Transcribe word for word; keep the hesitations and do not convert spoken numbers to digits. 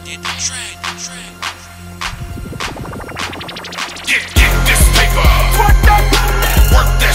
Get the track, the track. Get, get this paper. Work that